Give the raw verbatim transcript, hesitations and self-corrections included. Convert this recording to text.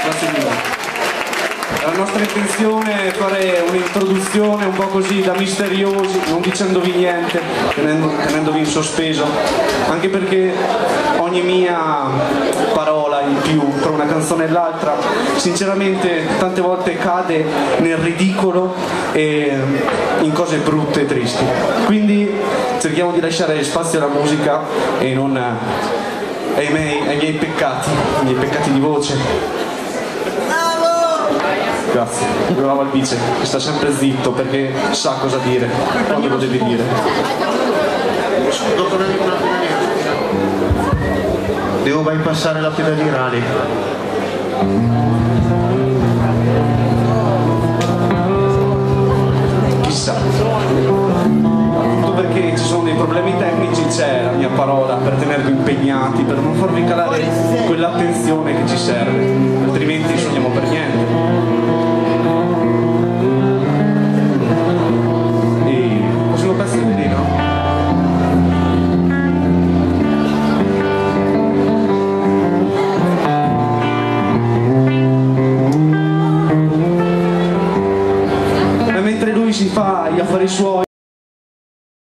Grazie mille. La nostra intenzione è fare un'introduzione un po' così da misteriosi, non dicendovi niente, tenendo, tenendovi in sospeso, anche perché ogni mia parola in più tra una canzone e l'altra sinceramente tante volte cade nel ridicolo e in cose brutte e tristi. Quindi cerchiamo di lasciare spazio alla musica e non ai miei, ai miei peccati, ai miei peccati di voce. Grazie, bravo al vice, che sta sempre zitto perché sa cosa dire, quando lo deve dire. Devo bypassare la pedalirale. Chissà. Appunto perché ci sono dei problemi tecnici c'è la mia parola per tenervi impegnati, per non farvi calare quell'attenzione che ci serve, altrimenti non suoniamo per niente. Mentre lui si fa gli affari suoi